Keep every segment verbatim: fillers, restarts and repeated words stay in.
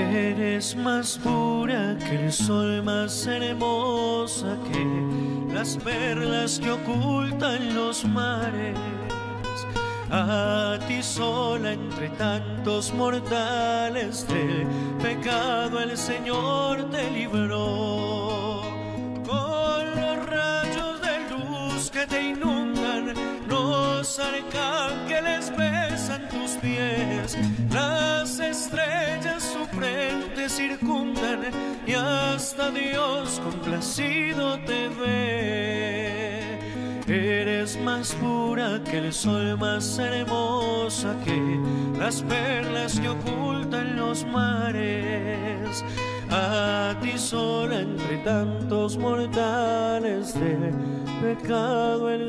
Eres más pura que el sol, más hermosa que las perlas que ocultan los mares. A ti sola entre tantos mortales del pecado el Señor te libró. Con los rayos de luz que te inundan, los arcángeles besan tus pies, las estrellas su frente circundan y hasta Dios complacido te ve. Eres más pura que el sol, más hermosa que las perlas que ocultan los mares. A ti sola entre tantos mortales del pecado el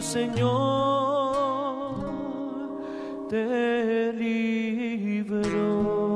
Señor te libró.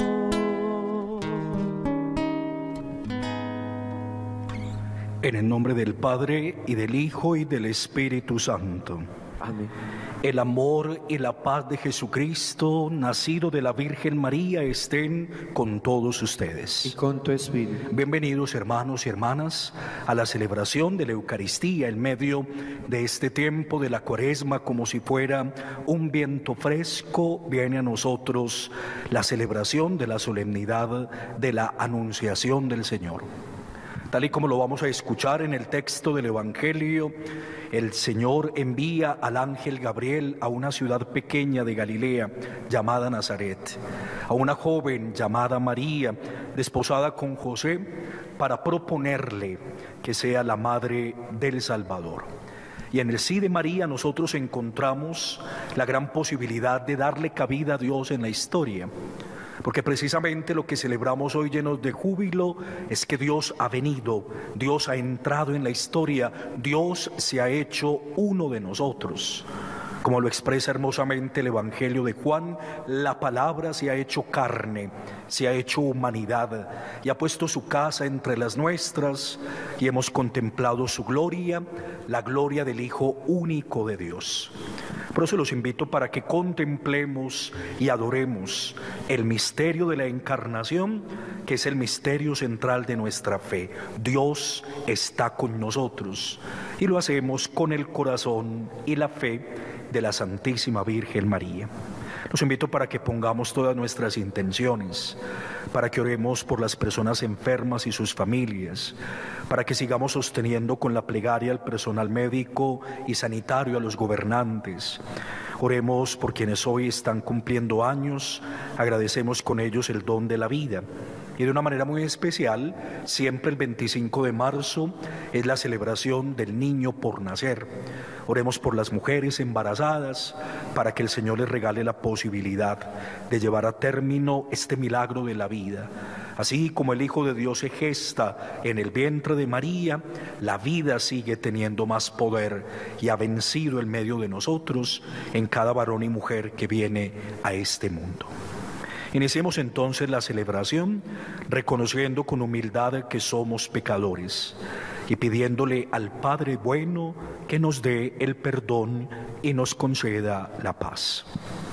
En el nombre del Padre, y del Hijo, y del Espíritu Santo. Amén. El amor y la paz de Jesucristo, nacido de la Virgen María, estén con todos ustedes. Y con tu espíritu. Bienvenidos, hermanos y hermanas, a la celebración de la Eucaristía en medio de este tiempo de la Cuaresma. Como si fuera un viento fresco, viene a nosotros la celebración de la solemnidad de la Anunciación del Señor. Tal y como lo vamos a escuchar en el texto del Evangelio, el Señor envía al ángel Gabriel a una ciudad pequeña de Galilea llamada Nazaret, a una joven llamada María, desposada con José, para proponerle que sea la madre del Salvador. Y en el sí de María nosotros encontramos la gran posibilidad de darle cabida a Dios en la historia. Porque precisamente lo que celebramos hoy llenos de júbilo es que Dios ha venido, Dios ha entrado en la historia, Dios se ha hecho uno de nosotros. Como lo expresa hermosamente el Evangelio de Juan, la palabra se ha hecho carne, se ha hecho humanidad y ha puesto su casa entre las nuestras y hemos contemplado su gloria, la gloria del Hijo único de Dios. Por eso los invito para que contemplemos y adoremos el misterio de la encarnación, que es el misterio central de nuestra fe. Dios está con nosotros y lo hacemos con el corazón y la fe de la Santísima Virgen María. Los invito para que pongamos todas nuestras intenciones, para que oremos por las personas enfermas y sus familias, para que sigamos sosteniendo con la plegaria al personal médico y sanitario, a los gobernantes. Oremos por quienes hoy están cumpliendo años, agradecemos con ellos el don de la vida. Y de una manera muy especial, siempre el veinticinco de marzo es la celebración del niño por nacer. Oremos por las mujeres embarazadas para que el Señor les regale la posibilidad de llevar a término este milagro de la vida. Así como el Hijo de Dios se gesta en el vientre de María, la vida sigue teniendo más poder y ha vencido en medio de nosotros en cada varón y mujer que viene a este mundo. Iniciemos entonces la celebración reconociendo con humildad que somos pecadores y pidiéndole al Padre bueno que nos dé el perdón y nos conceda la paz.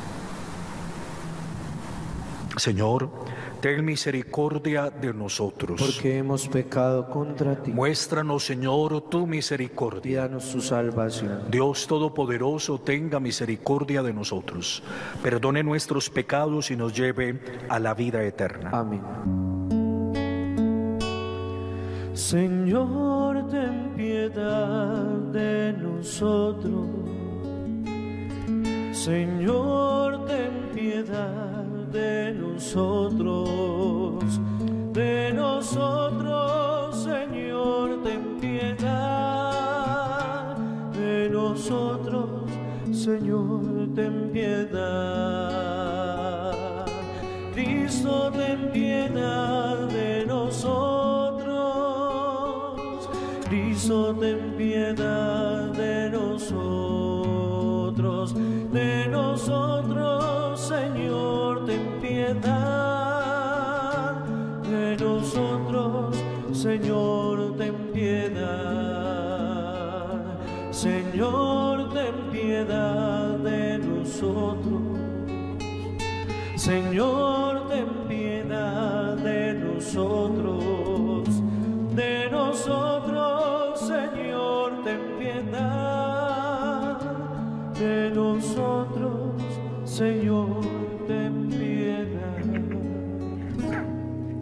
Señor, ten misericordia de nosotros. Porque hemos pecado contra ti. Muéstranos, Señor, tu Y misericordia. danos tu salvación. Dios Todopoderoso, tenga misericordia de nosotros. Perdone nuestros pecados y nos lleve a la vida eterna. Amén. Señor, ten piedad de nosotros. Señor, ten piedad de nosotros. De nosotros, Señor, ten piedad. De nosotros, Señor, ten piedad. Cristo, ten piedad de nosotros. Cristo, ten piedad de nosotros. De nosotros, Señor, ten piedad. De nosotros, Señor, ten piedad. Señor, ten piedad de nosotros. Señor, ten piedad de nosotros.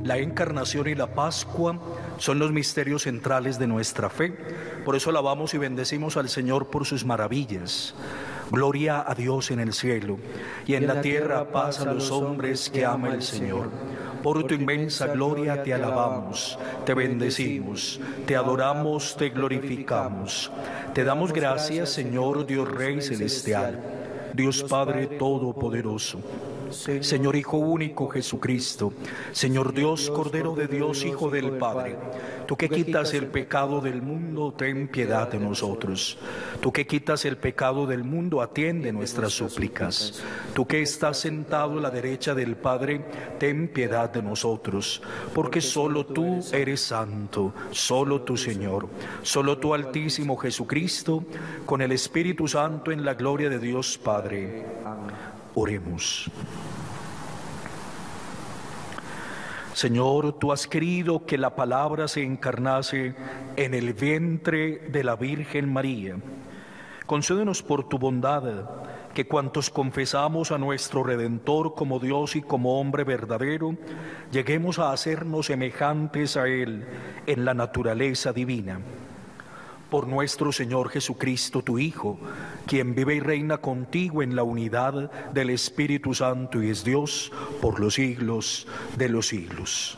La encarnación y la Pascua son los misterios centrales de nuestra fe. Por eso alabamos y bendecimos al Señor por sus maravillas. Gloria a Dios en el cielo, y en la tierra paz a los hombres que ama el Señor. Por tu inmensa gloria te alabamos, te bendecimos, te adoramos, te glorificamos. Te damos gracias, Señor Dios Rey Celestial, Dios Padre Todopoderoso, Señor Hijo único Jesucristo, Señor Dios, Cordero de Dios, Hijo del Padre. Tú que quitas el pecado del mundo, ten piedad de nosotros. Tú que quitas el pecado del mundo, atiende nuestras súplicas. Tú que estás sentado a la derecha del Padre, ten piedad de nosotros. Porque solo tú eres santo, solo tú, Señor, solo tú, Altísimo Jesucristo, con el Espíritu Santo en la gloria de Dios Padre. Oremos. Señor, tú has querido que la palabra se encarnase en el vientre de la Virgen María. Concédenos por tu bondad que cuantos confesamos a nuestro Redentor como Dios y como hombre verdadero, lleguemos a hacernos semejantes a Él en la naturaleza divina. Por nuestro Señor Jesucristo, tu Hijo, quien vive y reina contigo en la unidad del Espíritu Santo y es Dios por los siglos de los siglos.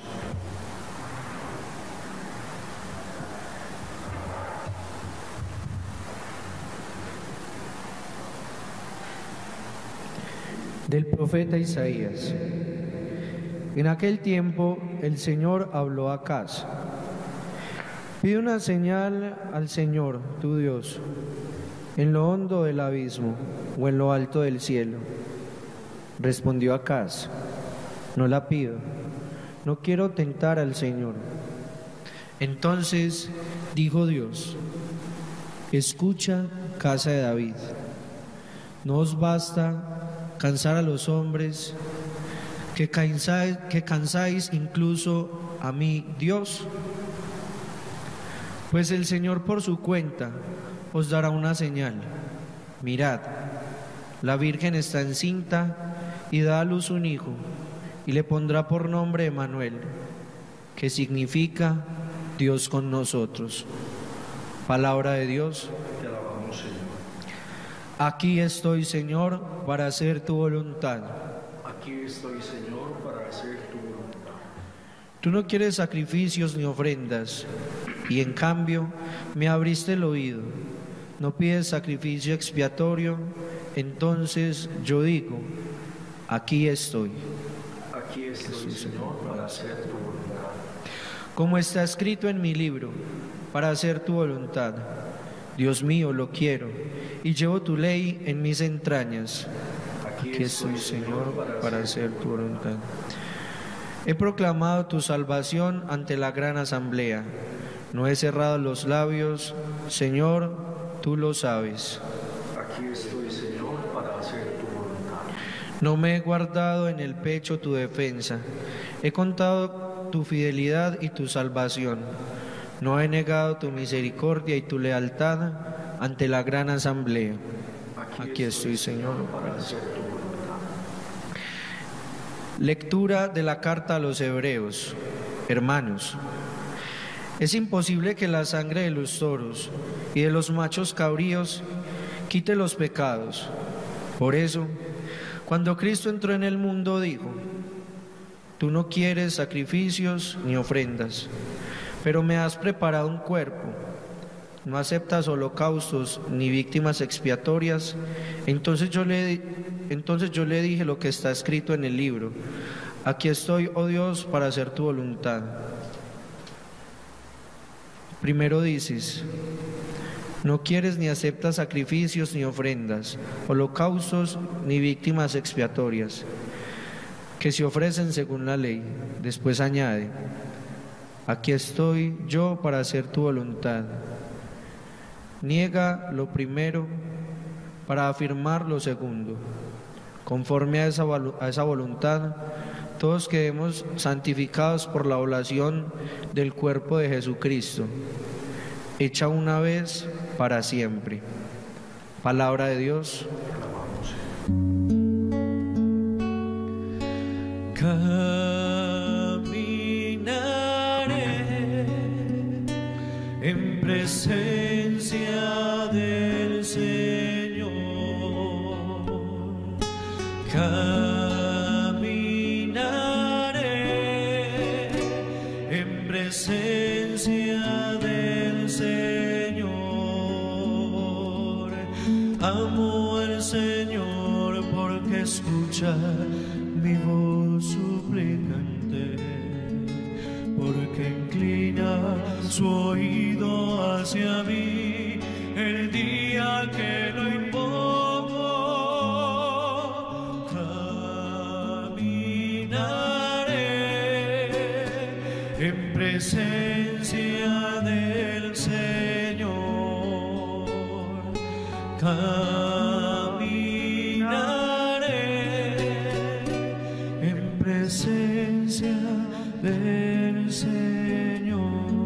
Del profeta Isaías. En aquel tiempo el Señor habló a Acaz: pide una señal al Señor, tu Dios, en lo hondo del abismo o en lo alto del cielo. Respondió Acaz: no la pido, no quiero tentar al Señor. Entonces dijo Dios: escucha, casa de David, ¿no os basta cansar a los hombres, que cansáis, que cansáis incluso a mí, Dios? Pues el Señor por su cuenta os dará una señal. Mirad, la Virgen está encinta y da a luz un hijo, y le pondrá por nombre Emmanuel, que significa Dios con nosotros. Palabra de Dios. Te alabamos, Señor. Aquí estoy, Señor, para hacer tu voluntad. Aquí estoy, Señor, para hacer tu voluntad. Tú no quieres sacrificios ni ofrendas, y en cambio me abriste el oído. No pides sacrificio expiatorio, entonces yo digo: aquí estoy. Aquí estoy, Señor, para hacer tu voluntad. Como está escrito en mi libro, para hacer tu voluntad. Dios mío, lo quiero, y llevo tu ley en mis entrañas. Aquí estoy, Señor, para hacer tu voluntad. He proclamado tu salvación ante la gran asamblea. No he cerrado los labios, Señor, tú lo sabes. Aquí estoy, Señor, para hacer tu voluntad. No me he guardado en el pecho tu defensa. He contado tu fidelidad y tu salvación. No he negado tu misericordia y tu lealtad ante la gran asamblea. Aquí estoy, Señor, para hacer tu voluntad. Lectura de la carta a los Hebreos. Hermanos, es imposible que la sangre de los toros y de los machos cabríos quite los pecados. Por eso, cuando Cristo entró en el mundo, dijo: tú no quieres sacrificios ni ofrendas, pero me has preparado un cuerpo. No aceptas holocaustos ni víctimas expiatorias. Entonces yo le, entonces yo le dije lo que está escrito en el libro: aquí estoy, oh Dios, para hacer tu voluntad. Primero dices: no quieres ni aceptas sacrificios ni ofrendas, holocaustos ni víctimas expiatorias, que se ofrecen según la ley. Después añade: aquí estoy yo para hacer tu voluntad. Niega lo primero para afirmar lo segundo. Conforme a esa, a esa voluntad, todos quedemos santificados por la oblación del cuerpo de Jesucristo, hecha una vez para siempre. Palabra de Dios. Camino presencia del Señor. Amo al Señor porque escucha mi voz suplicante, porque inclina su oído hacia mí el día que lo invoco. Caminaré en presencia del Señor. Caminaré en presencia del Señor.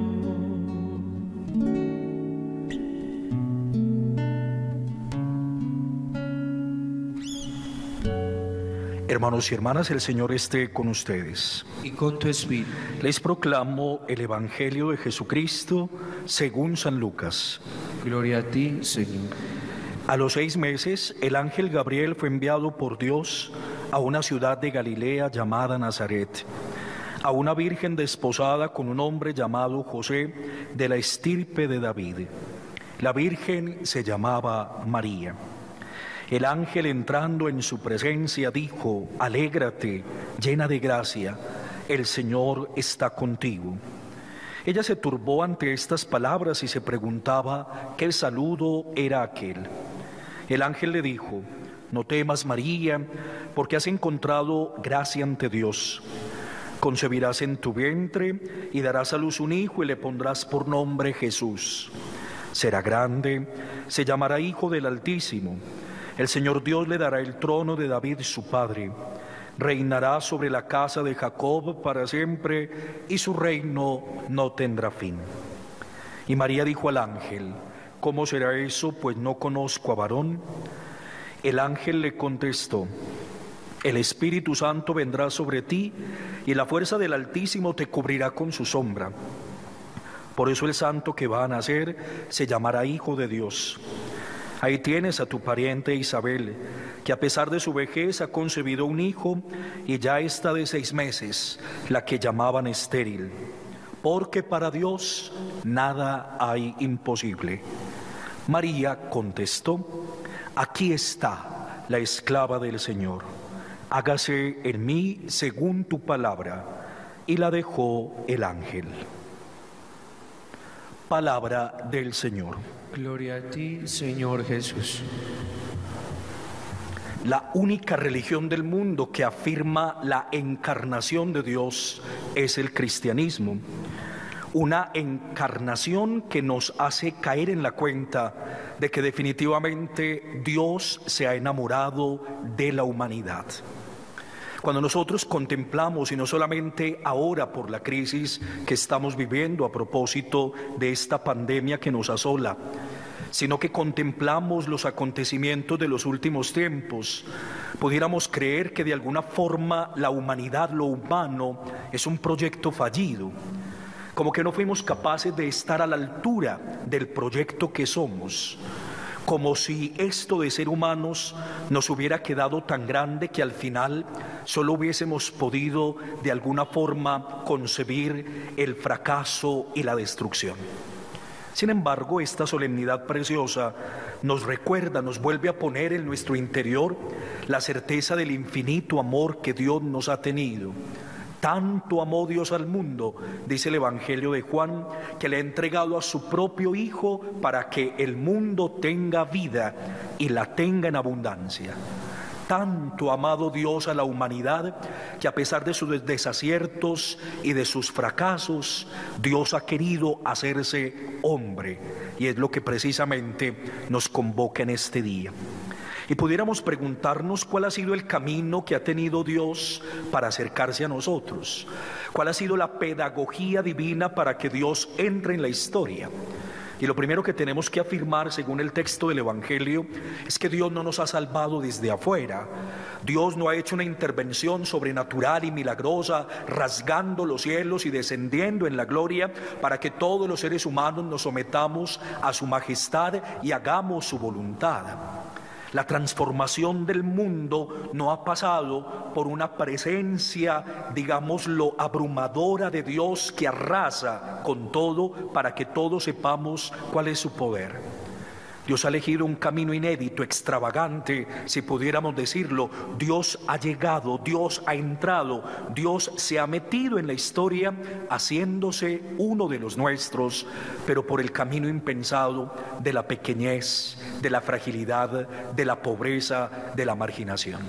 Hermanos y hermanas, el Señor esté con ustedes. Y con tu espíritu. Les proclamo el Evangelio de Jesucristo según San Lucas. Gloria a ti, Señor. A los seis meses, el ángel Gabriel fue enviado por Dios a una ciudad de Galilea llamada Nazaret, a una virgen desposada con un hombre llamado José, de la estirpe de David. La virgen se llamaba María. El ángel, entrando en su presencia, dijo: Alégrate, llena de gracia, el Señor está contigo. Ella se turbó ante estas palabras y se preguntaba qué saludo era aquel. El ángel le dijo: No temas, María, porque has encontrado gracia ante Dios. Concebirás en tu vientre y darás a luz un hijo y le pondrás por nombre Jesús. Será grande, se llamará Hijo del Altísimo. El Señor Dios le dará el trono de David su padre. Reinará sobre la casa de Jacob para siempre, y su reino no tendrá fin. Y María dijo al ángel: ¿Cómo será eso, pues no conozco a varón? El ángel le contestó: El Espíritu Santo vendrá sobre ti, y la fuerza del Altísimo te cubrirá con su sombra. Por eso el santo que va a nacer se llamará Hijo de Dios. Ahí tienes a tu pariente Isabel, que a pesar de su vejez ha concebido un hijo, y ya está de seis meses, la que llamaban estéril, porque para Dios nada hay imposible. María contestó: Aquí está la esclava del Señor, hágase en mí según tu palabra. Y la dejó el ángel. Palabra del Señor. Gloria a ti, Señor Jesús. La única religión del mundo que afirma la encarnación de Dios es el cristianismo. Una encarnación que nos hace caer en la cuenta de que definitivamente Dios se ha enamorado de la humanidad. Cuando nosotros contemplamos, y no solamente ahora por la crisis que estamos viviendo a propósito de esta pandemia que nos asola, sino que contemplamos los acontecimientos de los últimos tiempos, pudiéramos creer que de alguna forma la humanidad, lo humano, es un proyecto fallido, como que no fuimos capaces de estar a la altura del proyecto que somos, como si esto de ser humanos nos hubiera quedado tan grande que al final solo hubiésemos podido de alguna forma concebir el fracaso y la destrucción. Sin embargo, esta solemnidad preciosa nos recuerda, nos vuelve a poner en nuestro interior la certeza del infinito amor que Dios nos ha tenido. Tanto amó Dios al mundo, dice el Evangelio de Juan, que le ha entregado a su propio Hijo para que el mundo tenga vida y la tenga en abundancia. Tanto ha amado Dios a la humanidad que a pesar de sus desaciertos y de sus fracasos, Dios ha querido hacerse hombre, y es lo que precisamente nos convoca en este día. Y pudiéramos preguntarnos cuál ha sido el camino que ha tenido Dios para acercarse a nosotros, cuál ha sido la pedagogía divina para que Dios entre en la historia. Y lo primero que tenemos que afirmar, según el texto del Evangelio, es que Dios no nos ha salvado desde afuera. Dios no ha hecho una intervención sobrenatural y milagrosa, rasgando los cielos y descendiendo en la gloria para que todos los seres humanos nos sometamos a su majestad y hagamos su voluntad. La transformación del mundo no ha pasado por una presencia, digámoslo, abrumadora de Dios que arrasa con todo para que todos sepamos cuál es su poder. Dios ha elegido un camino inédito, extravagante, si pudiéramos decirlo. Dios ha llegado, Dios ha entrado, Dios se ha metido en la historia haciéndose uno de los nuestros, pero por el camino impensado de la pequeñez, de la fragilidad, de la pobreza, de la marginación.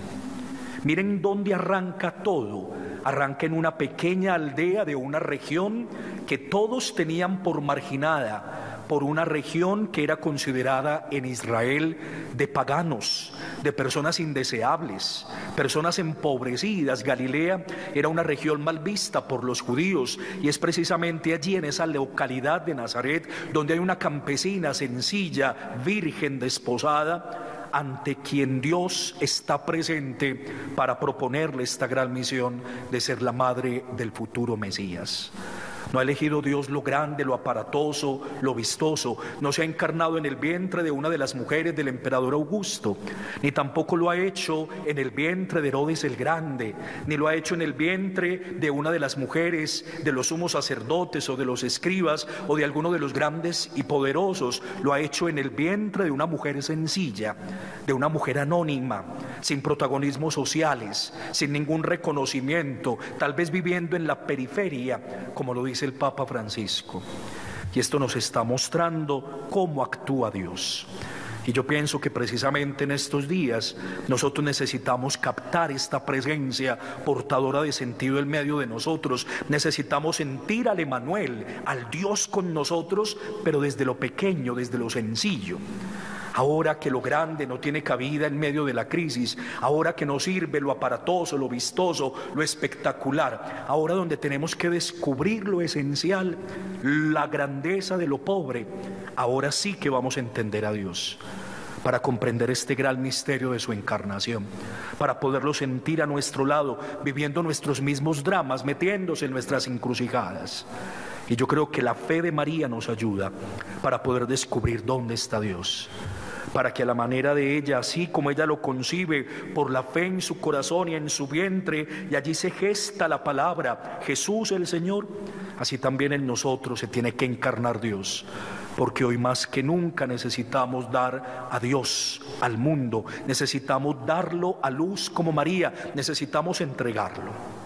Miren dónde arranca todo. Arranca en una pequeña aldea de una región que todos tenían por marginada, por una región que era considerada en Israel de paganos, de personas indeseables, personas empobrecidas. Galilea era una región mal vista por los judíos, y es precisamente allí, en esa localidad de Nazaret, donde hay una campesina sencilla, virgen, desposada, ante quien Dios está presente para proponerle esta gran misión de ser la madre del futuro Mesías. No ha elegido Dios lo grande, lo aparatoso, lo vistoso. No se ha encarnado en el vientre de una de las mujeres del emperador Augusto, ni tampoco lo ha hecho en el vientre de Herodes el Grande, ni lo ha hecho en el vientre de una de las mujeres de los sumos sacerdotes o de los escribas o de alguno de los grandes y poderosos. Lo ha hecho en el vientre de una mujer sencilla, de una mujer anónima, sin protagonismos sociales, sin ningún reconocimiento, tal vez viviendo en la periferia, como lo dice el Papa Francisco. Y esto nos está mostrando cómo actúa Dios. Y yo pienso que precisamente en estos días nosotros necesitamos captar esta presencia portadora de sentido en medio de nosotros. Necesitamos sentir al Emanuel, al Dios con nosotros, pero desde lo pequeño, desde lo sencillo. Ahora que lo grande no tiene cabida en medio de la crisis, ahora que no sirve lo aparatoso, lo vistoso, lo espectacular, ahora donde tenemos que descubrir lo esencial, la grandeza de lo pobre, ahora sí que vamos a entender a Dios, para comprender este gran misterio de su encarnación, para poderlo sentir a nuestro lado, viviendo nuestros mismos dramas, metiéndose en nuestras encrucijadas. Y yo creo que la fe de María nos ayuda para poder descubrir dónde está Dios, para que a la manera de ella, así como ella lo concibe por la fe en su corazón y en su vientre, y allí se gesta la palabra Jesús el Señor, así también en nosotros se tiene que encarnar Dios, porque hoy más que nunca necesitamos dar a Dios al mundo, necesitamos darlo a luz como María, necesitamos entregarlo.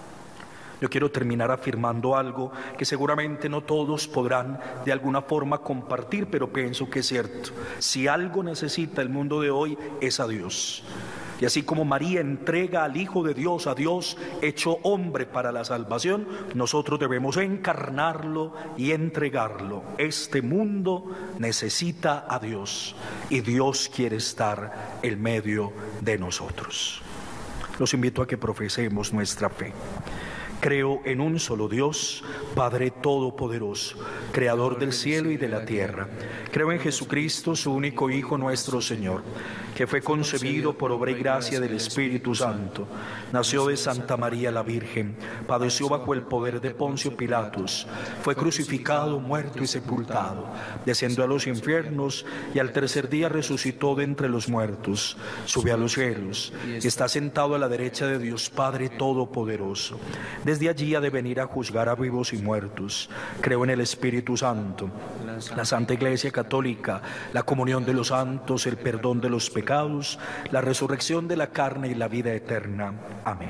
Yo quiero terminar afirmando algo que seguramente no todos podrán de alguna forma compartir, pero pienso que es cierto. Si algo necesita el mundo de hoy es a Dios. Y así como María entrega al Hijo de Dios, a Dios hecho hombre para la salvación, nosotros debemos encarnarlo y entregarlo. Este mundo necesita a Dios y Dios quiere estar en medio de nosotros. Los invito a que profesemos nuestra fe. Creo en un solo Dios, Padre Todopoderoso, Creador del cielo y de la tierra. Creo en Jesucristo, su único Hijo, nuestro Señor, que fue concebido por obra y gracia del Espíritu Santo. Nació de Santa María la Virgen, padeció bajo el poder de Poncio Pilatos, fue crucificado, muerto y sepultado, descendió a los infiernos y al tercer día resucitó de entre los muertos, subió a los cielos y está sentado a la derecha de Dios Padre Todopoderoso. Desde allí ha de venir a juzgar a vivos y muertos. Creo en el Espíritu Santo, la Santa Iglesia Católica, la comunión de los santos, el perdón de los pecados, la resurrección de la carne y la vida eterna. Amén.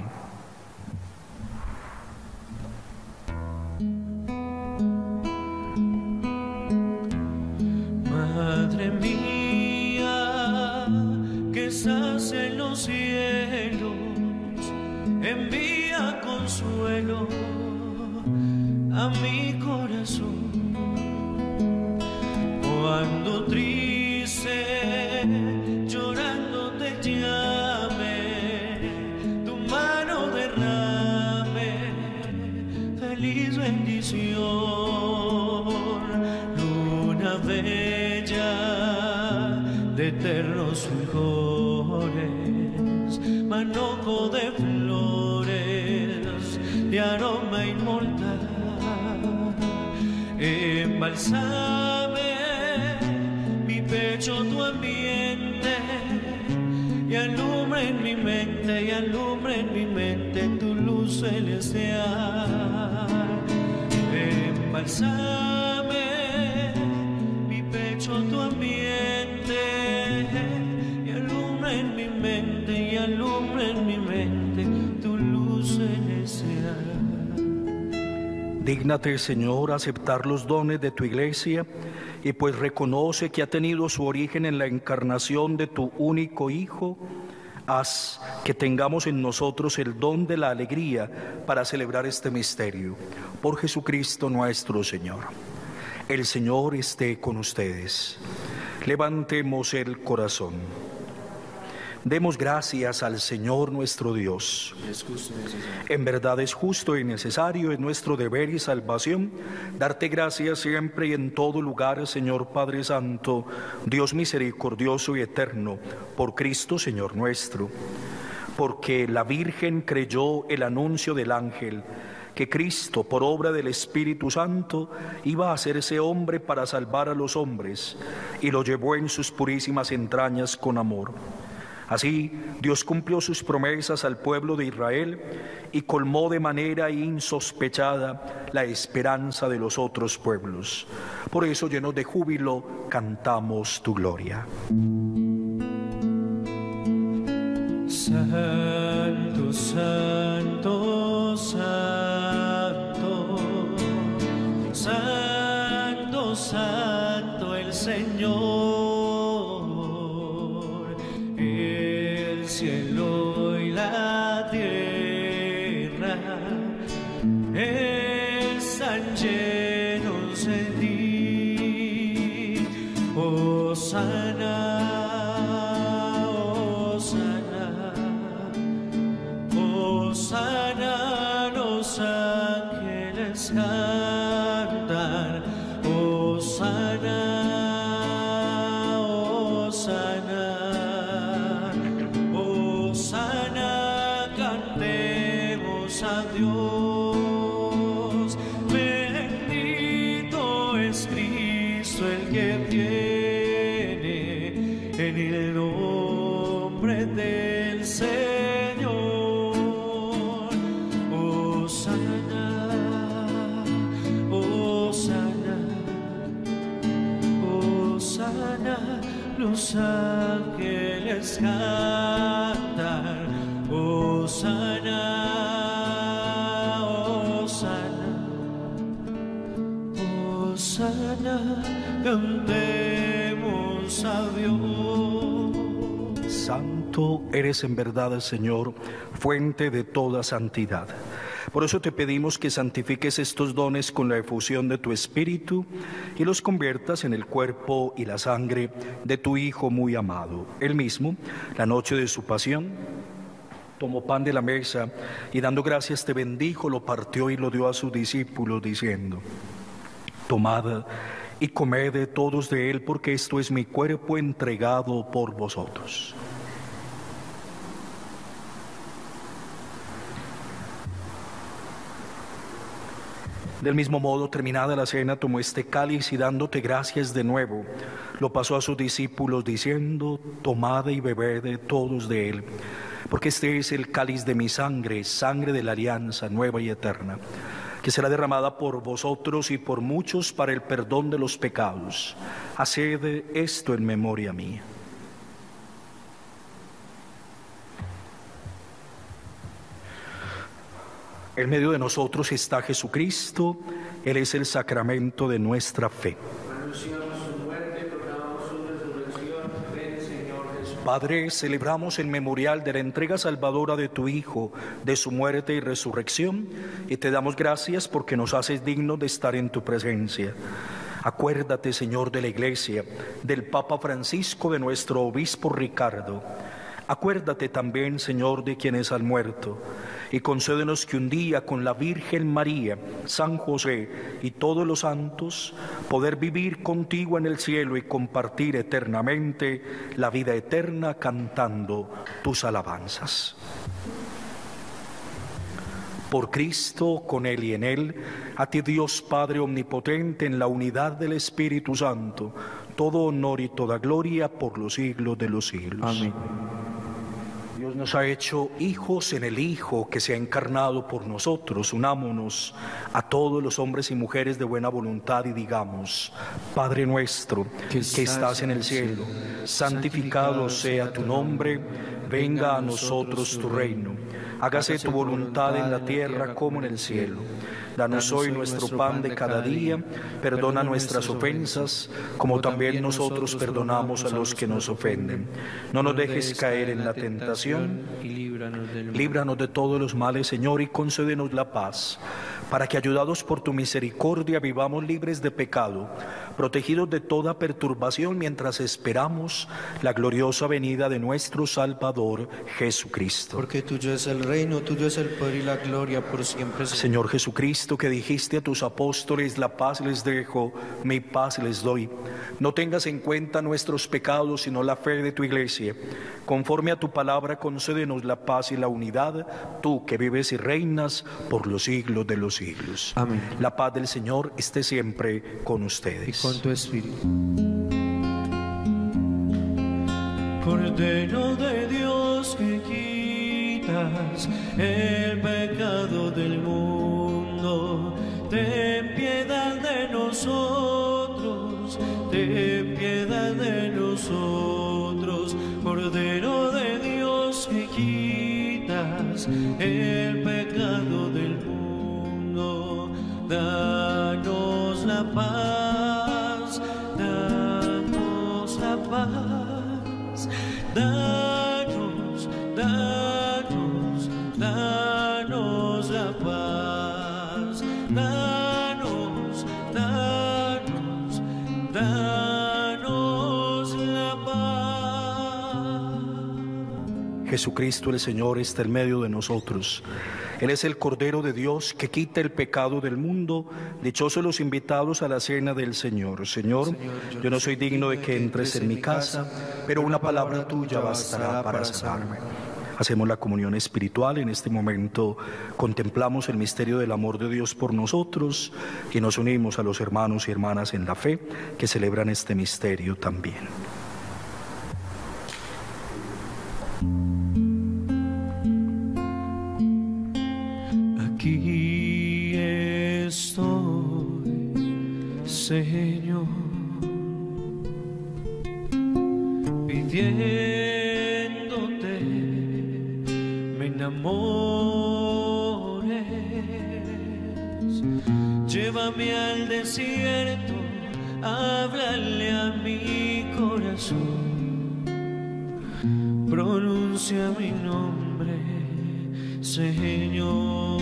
Madre mía, que estás en los cielos, envía consuelo a mi corazón. Cuando triste, llorando te llame, tu mano derrame feliz bendición. Luna bella de eternos fulgores, manojo de flores de aroma inmortal, embalsame mi pecho tu ambiente, alumbre en mi mente, y alumbre en mi mente tu luz celestial. Embalsame mi pecho, tu ambiente, y alumbre en mi mente, y alumbre en mi mente tu luz celestial. Dígnate, Señor, aceptar los dones de tu iglesia, y pues reconoce que ha tenido su origen en la encarnación de tu único Hijo, haz que tengamos en nosotros el don de la alegría para celebrar este misterio. Por Jesucristo nuestro Señor. El Señor esté con ustedes. Levantemos el corazón. Demos gracias al Señor nuestro Dios. En verdad es justo y necesario, es nuestro deber y salvación, darte gracias siempre y en todo lugar, Señor Padre Santo, Dios misericordioso y eterno, por Cristo Señor nuestro. Porque la Virgen creyó el anuncio del ángel, que Cristo, por obra del Espíritu Santo, iba a hacerse hombre para salvar a los hombres, y lo llevó en sus purísimas entrañas con amor. Así, Dios cumplió sus promesas al pueblo de Israel y colmó de manera insospechada la esperanza de los otros pueblos. Por eso, llenos de júbilo, cantamos tu gloria. Santo, santo, santo, santo, santo el Señor. El cielo y la tierra están llenos de ti. Hosana, hosana, hosana, los ángeles cantan. Hosana, hosana. A Dios, bendito es Cristo el que viene en el nombre del Señor. Hosana, hosana, hosana, los ángeles cantan. Hosana, Hosana, cantemos a Dios. Santo eres en verdad, Señor, fuente de toda santidad. Por eso te pedimos que santifiques estos dones con la efusión de tu Espíritu y los conviertas en el cuerpo y la sangre de tu Hijo muy amado. Él mismo, la noche de su pasión, tomó pan de la mesa y dando gracias te bendijo, lo partió y lo dio a sus discípulos diciendo: tomad y comed todos de él, porque esto es mi cuerpo entregado por vosotros. Del mismo modo, terminada la cena, tomó este cáliz y dándote gracias de nuevo, lo pasó a sus discípulos diciendo: tomad y bebed todos de él, porque este es el cáliz de mi sangre, sangre de la alianza nueva y eterna, que será derramada por vosotros y por muchos para el perdón de los pecados. Haced esto en memoria mía. En medio de nosotros está Jesucristo, Él es el sacramento de nuestra fe. Anunciamos su muerte, proclamamos su resurrección. Ven, Señor Jesús. Padre, celebramos el memorial de la entrega salvadora de tu Hijo, de su muerte y resurrección, y te damos gracias porque nos haces dignos de estar en tu presencia. Acuérdate, Señor, de la Iglesia, del Papa Francisco, de nuestro obispo Ricardo. Acuérdate también, Señor, de quienes han muerto, y concédenos que un día con la Virgen María, San José y todos los santos, poder vivir contigo en el cielo y compartir eternamente la vida eterna cantando tus alabanzas. Por Cristo, con Él y en Él, a ti Dios Padre Omnipotente, en la unidad del Espíritu Santo, todo honor y toda gloria por los siglos de los siglos. Amén. Dios nos ha hecho hijos en el Hijo que se ha encarnado por nosotros. Unámonos a todos los hombres y mujeres de buena voluntad y digamos: Padre nuestro que estás en el cielo, santificado sea tu nombre, venga a nosotros tu reino. Hágase tu voluntad en la tierra como en el cielo. Danos hoy nuestro pan de cada día, perdona nuestras ofensas, como también nosotros perdonamos a los que nos ofenden. No nos dejes caer en la tentación, y líbranos del mal. líbranos de todos los males, Señor, y concédenos la paz, para que, ayudados por tu misericordia, vivamos libres de pecado, protegidos de toda perturbación, mientras esperamos la gloriosa venida de nuestro Salvador, Jesucristo. Porque tuyo es el reino, tuyo es el poder y la gloria por siempre. Señor Jesucristo, que dijiste a tus apóstoles: la paz les dejo, mi paz les doy. No tengas en cuenta nuestros pecados, sino la fe de tu Iglesia. Conforme a tu palabra, concédenos la paz y la unidad, tú que vives y reinas por los siglos de los siglos. Amén. La paz del Señor esté siempre con ustedes. Y con tu espíritu. Cordero de Dios que quitas el pecado del mundo, ten piedad de nosotros, ten piedad de nosotros. Cordero de Dios que quitas el pecado del mundo, danos la paz, danos la paz, danos, danos, danos la paz, danos, danos, danos la paz. Jesucristo el Señor está en medio de nosotros. Él es el Cordero de Dios que quita el pecado del mundo. Dichosos los invitados a la cena del Señor. Señor, yo no soy digno de que entres en mi casa, pero una palabra tuya bastará para sanarme. Hacemos la comunión espiritual. En este momento contemplamos el misterio del amor de Dios por nosotros y nos unimos a los hermanos y hermanas en la fe que celebran este misterio también. Aquí estoy, Señor, pidiéndote me enamores. Llévame al desierto, háblale a mi corazón, pronuncia mi nombre, Señor.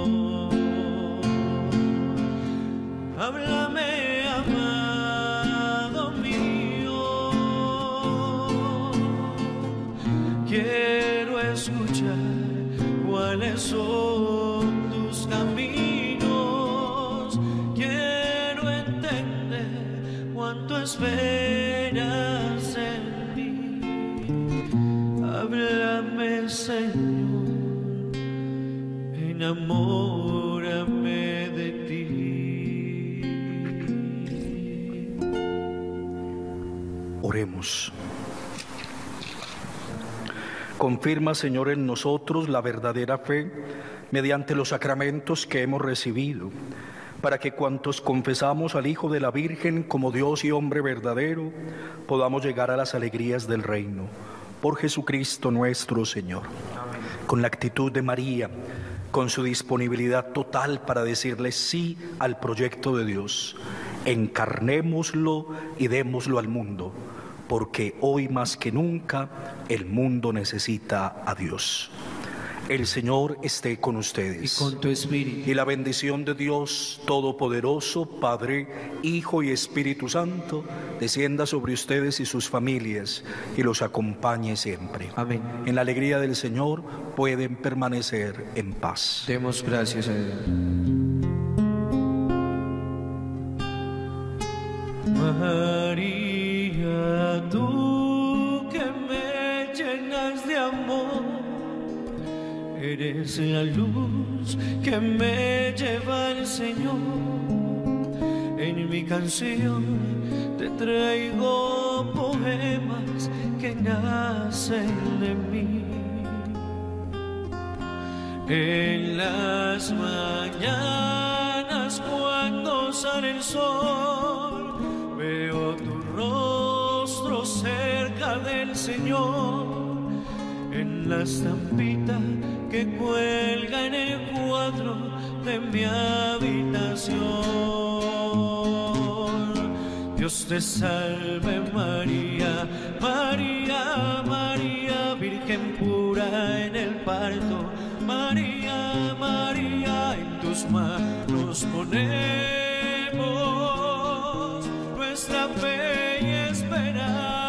Háblame, amado mío, quiero escuchar cuáles son tus caminos, quiero entender cuánto esperas en mí. Háblame, Señor, enamórame de ti. Oremos. Confirma, Señor, en nosotros la verdadera fe mediante los sacramentos que hemos recibido, para que cuantos confesamos al Hijo de la Virgen como Dios y hombre verdadero, podamos llegar a las alegrías del reino. Por Jesucristo nuestro Señor. Amén. Con la actitud de María, con su disponibilidad total para decirle sí al proyecto de Dios, encarnémoslo y démoslo al mundo, porque hoy más que nunca el mundo necesita a Dios. El Señor esté con ustedes. Y con tu espíritu. Y la bendición de Dios Todopoderoso, Padre, Hijo y Espíritu Santo, descienda sobre ustedes y sus familias y los acompañe siempre. Amén. En la alegría del Señor pueden permanecer en paz. Demos gracias a Dios. María, tú que me llenas de amor, eres la luz que me lleva al Señor. En mi canción te traigo poemas que nacen de mí. En las mañanas cuando sale el sol, veo tu rostro cerca del Señor, en la estampita que cuelga en el cuadro de mi habitación. Dios te salve María, María, María, Virgen pura en el parto. María, María, en tus manos ponemos nuestra fe y esperanza.